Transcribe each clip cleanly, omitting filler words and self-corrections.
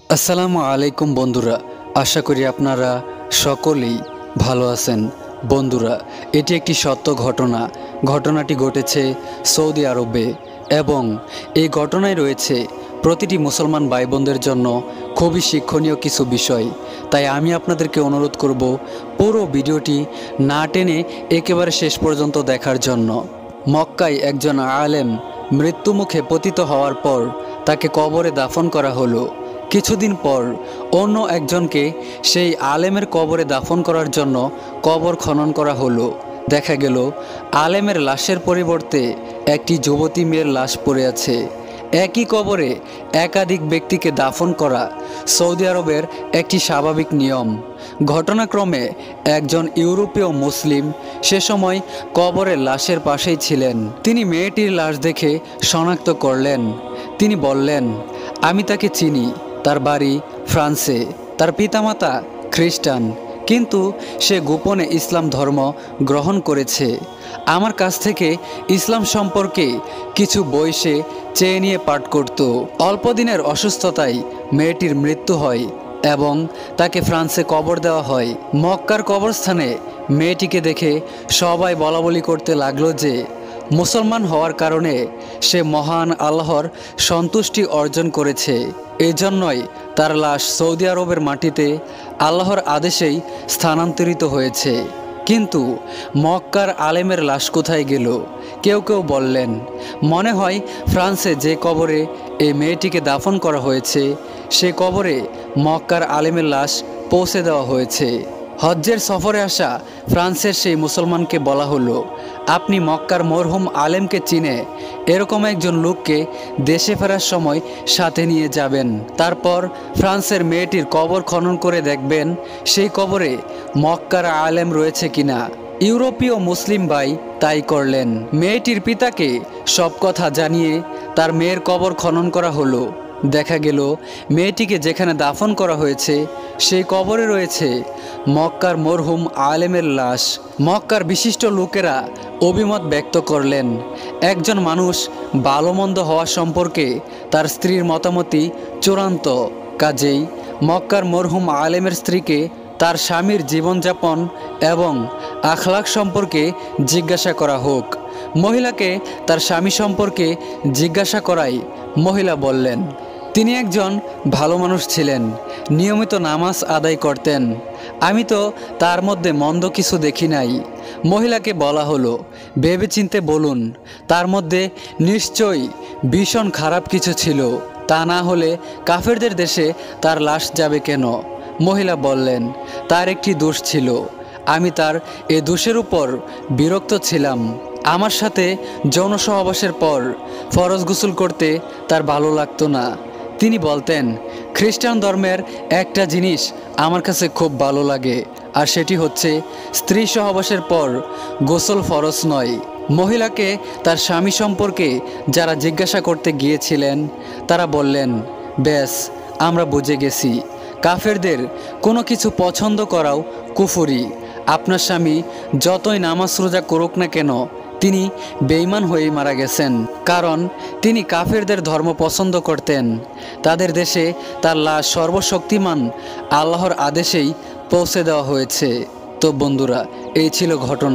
আসসালামু আলাইকুম বন্ধুরা, আশা করি আপনারা সকলেই ভালো আছেন। বন্ধুরা, এটি একটি সত্য ঘটনা। ঘটনাটি ঘটেছে সৌদি আরবে এবং এই ঘটনায় রয়েছে প্রতিটি মুসলমান ভাই বোনদের জন্য খুবই শিক্ষণীয় কিছু বিষয়। তাই আমি আপনাদেরকে অনুরোধ করব পুরো ভিডিওটি না টেনে একেবারে শেষ পর্যন্ত দেখার জন্য। মক্কায় একজন আলেম মৃত্যুমুখে পতিত হওয়ার পর তাকে কবরে দাফন করা হলো। কিছুদিন পর অন্য একজনকে সেই আলেমের কবরে দাফন করার জন্য কবর খনন করা হলো। দেখা গেল আলেমের লাশের পরিবর্তে একটি যুবতী মেয়ের লাশ পড়ে আছে। একই কবরে একাধিক ব্যক্তিকে দাফন করা সৌদি আরবের একটি স্বাভাবিক নিয়ম। ঘটনাক্রমে একজন ইউরোপীয় মুসলিম সে সময় কবরের লাশের পাশেই ছিলেন। তিনি মেয়েটির লাশ দেখে শনাক্ত করলেন। তিনি বললেন, আমি তাকে চিনি, তার বাড়ি ফ্রান্সে, তার পিতামাতা খ্রিস্টান, কিন্তু সে গোপনে ইসলাম ধর্ম গ্রহণ করেছে। আমার কাছ থেকে ইসলাম সম্পর্কে কিছু বই সে চেয়ে নিয়ে পাঠ করত। অল্প দিনের অসুস্থতায় মেয়েটির মৃত্যু হয় এবং তাকে ফ্রান্সে কবর দেওয়া হয়। মক্কার কবরস্থানে মেয়েটিকে দেখে সবাই বলাবলি করতে লাগলো যে মুসলমান হওয়ার কারণে সে মহান আল্লাহর সন্তুষ্টি অর্জন করেছে। এই জন্যই তার লাশ সৌদি আরবের মাটিতে আল্লাহর আদেশেই স্থানান্তরিত হয়েছে। কিন্তু মক্কার আলেমের লাশ কোথায় গেল? কেউ কেউ বললেন, মনে হয় ফ্রান্সে যে কবরে এই মেয়েটিকে দাফন করা হয়েছে সে কবরে মক্কার আলেমের লাশ পৌঁছে দেওয়া হয়েছে। হজ্জের সফরে আসা ফ্রান্সের সেই মুসলমানকে বলা হলো, আপনি মক্কার মরহুম আলেমকে চিনে এরকম একজন লোককে দেশে ফেরার সময় সাথে নিয়ে যাবেন। তারপর ফ্রান্সের মেয়েটির কবর খনন করে দেখবেন সেই কবরে মক্কার আলেম রয়েছে কিনা। ইউরোপীয় মুসলিম ভাই তাই করলেন। মেয়েটির পিতাকে সব কথা জানিয়ে তার মেয়ের কবর খনন করা হলো। দেখা গেল মেয়েটিকে যেখানে দাফন করা হয়েছে সেই কবরে রয়েছে মক্কার মরহুম আলেমের লাশ। মক্কার বিশিষ্ট লোকেরা অভিমত ব্যক্ত করলেন, একজন মানুষ ভালো মন্দ হওয়া সম্পর্কে তার স্ত্রীর মতামতই চূড়ান্ত। কাজেই মক্কার মরহুম আলেমের স্ত্রীকে তার স্বামীর জীবনযাপন এবং আখলাক সম্পর্কে জিজ্ঞাসা করা হোক। মহিলাকে তার স্বামী সম্পর্কে জিজ্ঞাসা করায় মহিলা বললেন, তিনি একজন ভালো মানুষ ছিলেন, নিয়মিত নামাজ আদায় করতেন, আমি তো তার মধ্যে মন্দ কিছু দেখি নাই। মহিলাকে বলা হলো, ভেবেচিন্তে বলুন, তার মধ্যে নিশ্চয়ই ভীষণ খারাপ কিছু ছিল, তা না হলে কাফেরদের দেশে তার লাশ যাবে কেন? মহিলা বললেন, তার একটি দোষ ছিল, আমি তার এ দোষের উপর বিরক্ত ছিলাম। আমার সাথে যৌন সহবাসের পর ফরজ গোসল করতে তার ভালো লাগতো না। তিনি বলতেন, খ্রিস্টান ধর্মের একটা জিনিস আমার কাছে খুব ভালো লাগে, আর সেটি হচ্ছে স্ত্রী সহবাসের পর গোসল ফরজ নয়। মহিলাকে তার স্বামী সম্পর্কে যারা জিজ্ঞাসা করতে গিয়েছিলেন তারা বললেন, ব্যাস, আমরা বুঝে গেছি, কাফেরদের কোনো কিছু পছন্দ করাও কুফরি। আপনার স্বামী যতই নামাজ রোজা করুক না কেন, তিনি বেঈমান হয়েই মারা গেছেন, কারণ তিনি কাফেরদের ধর্ম পছন্দ করতেন। তাদের দেশে তার লাশ সর্বশক্তিমান আল্লাহর আদেশেই পৌঁছে দেওয়া হয়েছে। তো বন্ধুরা, এই ছিল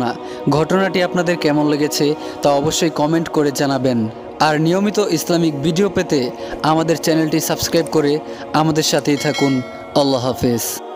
ঘটনাটি আপনাদের কেমন লেগেছে তা অবশ্যই কমেন্ট করে জানাবেন। আর নিয়মিত ইসলামিক ভিডিও পেতে আমাদের চ্যানেলটি সাবস্ক্রাইব করে আমাদের সাথেই থাকুন। আল্লাহ হাফেজ।